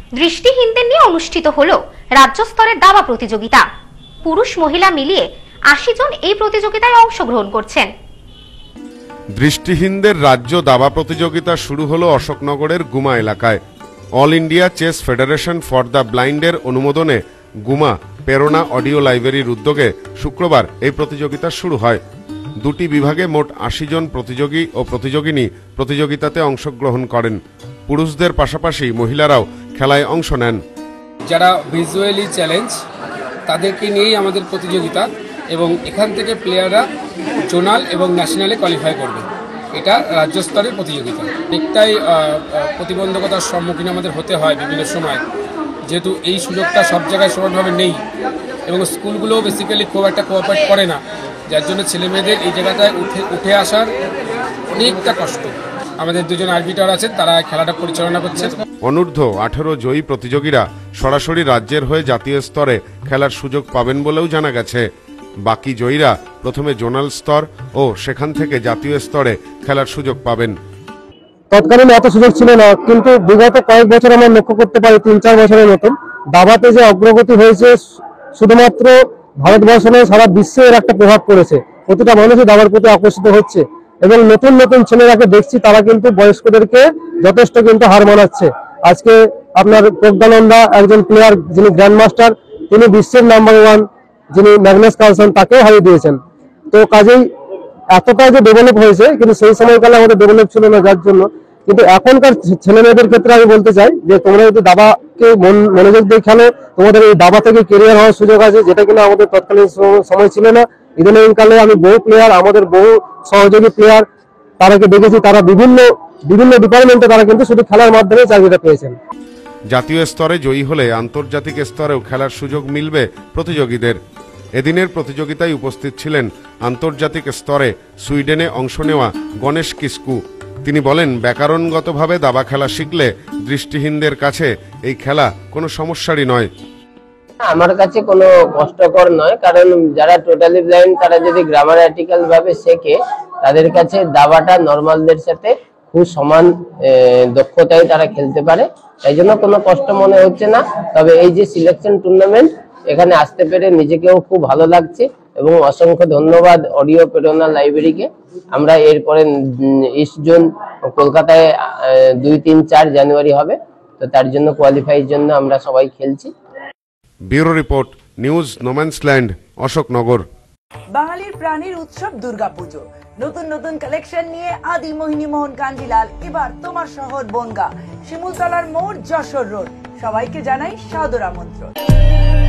দৃষ্টিহীনদের নিয়ে অনুষ্ঠিত হলো রাজ্য স্তরের দাবা প্রতিযোগিতা। পুরুষ মহিলা মিলিয়ে ৮০ জন এই প্রতিযোগিতায় অংশগ্রহণ করছেন। দৃষ্টিহীনদের রাজ্য দাবা প্রতিযোগিতা শুরু হলো অশোকনগরের গুমা এলাকায়। All India chess federation for the ব্লাইন্ডের অনুমোদনে গুমা প্রেরণা অডিও লাইব্রেরির উদ্যোগে শুক্রবার এই প্রতিযোগিতা শুরু হয়। দুটি বিভাগে মোট ৮০ জন প্রতিযোগী ও প্রতিযোগিনী প্রতিযোগিতাতে অংশগ্রহণ করেন। পুরুষদের পাশাপাশি মহিলারাও খেলায় অংশ নেন। যারা ভিজুয়ালি চ্যালেঞ্জ তাদেরকে নিয়েই আমাদের প্রতিযোগিতা, এবং এখান থেকে প্লেয়াররা জোনাল এবং ন্যাশনালে কোয়ালিফাই করবে। এটা রাজ্য স্তরের প্রতিযোগিতা। অনেকটাই প্রতিবন্ধকতার সম্মুখীন আমাদের হতে হয় বিভিন্ন সময়, যেহেতু এই সুযোগটা সব জায়গায় সমানভাবে নেই এবং স্কুলগুলোও বেসিক্যালি খুব একটা কোঅপারেট করে না, যার জন্য ছেলেমেয়েদের এই জায়গাটায় উঠে আসার অনেকটা কষ্ট। আমাদের দুজন আরবিটার আছেন, তারা খেলাটা পরিচালনা করছেন। অনূর্ধ্ব 18 জয়ী প্রতিযোগীরা সরাসরি রাজ্যের হয়ে জাতীয় স্তরে খেলার সুযোগ পাবেন বলেও জানা গেছে। বাকি জয়ীরা প্রথমে জোনাল স্তর ও সেখান থেকে জাতীয় স্তরে খেলার সুযোগ পাবেন। তৎকালীন এত সুযোগ ছিল না, কিন্তু বিগত কয়েক বছর আমরা লক্ষ্য করতে পারি ৩-৪ বছরের মতন দাবাতে যে অগ্রগতি হয়েছে, শুধুমাত্র ভারতবর্ষ নয় সারা বিশ্বে এর একটা প্রভাব পড়েছে। প্রতিটা মানুষই দাবার প্রতি আকর্ষিত হচ্ছে এবং নতুন নতুন ছেলেরাকে দেখছি তারা কিন্তু বয়স্কদেরকে যথেষ্ট কিন্তু হার মানাচ্ছে। আজকে আপনার প্রজ্ঞানন্দা একজন প্লেয়ার যিনি গ্র্যান্ড মাস্টার, তিনি বিশ্বের নাম্বার 1 যিনি ম্যাগনাস কার্লসন, তাকেও হারিয়ে দিয়েছেন। তো কাজেই এতটা যে ডেভেলপ হয়েছে, কিন্তু সেই সময়কালে আমাদের ডেভেলপ ছিল না, যার জন্য কিন্তু এখনকার ছেলে মেয়েদের ক্ষেত্রে আমি বলতে চাই যে তোমরা যদি দাবাকে মনোযোগ দিয়ে খেলো, তোমাদের এই দাবা থেকে কেরিয়ার হওয়ার সুযোগ আছে, যেটা কিনা আমাদের তৎকালীন সময় ছিল না। ইদানিংকালে আমি বহু প্লেয়ার, আমাদের বহু সহযোগী প্লেয়ার তারাকে দেখেছি, তারা বিভিন্ন ডিপার্টমেন্টে তারা কিন্তু শুধু খেলার মাধ্যমে চাকরিটা পেয়েছেন। জাতীয় স্তরে জয়ী হলে আন্তর্জাতিক স্তরেও খেলার সুযোগ মিলবে প্রতিযোগীদের। এদিনের প্রতিযোগিতায় উপস্থিত ছিলেন আন্তর্জাতিক স্তরে সুইডেনে অংশ নেওয়া গণেশ কিস্কু। তিনি বলেন, ব্যাকরণগতভাবে দাবা খেলা শিখলে দৃষ্টিহীনদের কাছে এই খেলা কোনো সমস্যারই নয়। আমার কাছে কোনো কষ্টকর নয়, কারণ যারা টোটালি ব্লাইন্ড তারা যদি গ্রামাটিক্যাল ভাবে শেখে, তাদের কাছে দাবাটা নর্মালদের সাথে খুব সমান দক্ষতায় তারা খেলতে পারে। তাই জন্য কোনো কষ্ট মনে হচ্ছে না। তবে এই যে সিলেকশন টুর্নামেন্ট, এখানে আসতে পেরে নিজেকেও খুব ভালো লাগছে এবং অসংখ্য ধন্যবাদ অডিও প্রেরণা লাইব্রেরিকে। আমরা এরপরে 20 জুন কলকাতায় 2, 3, 4 জানুয়ারি হবে, তো তার জন্য কোয়ালিফাইয়ের জন্য আমরা সবাই খেলছি। Bureau report, news no man's land, Ashoknagar. বাঙালির প্রাণীর উৎসব দুর্গাপুজো। নতুন নতুন কালেকশন নিয়ে আদি মোহিনী মোহন কাঞ্জিলাল এবার তোমার শহর বনগাঁ, শিমুলতলার মোড়, যশোর রোড। সবাইকে জানাই সাদর আমন্ত্রণ।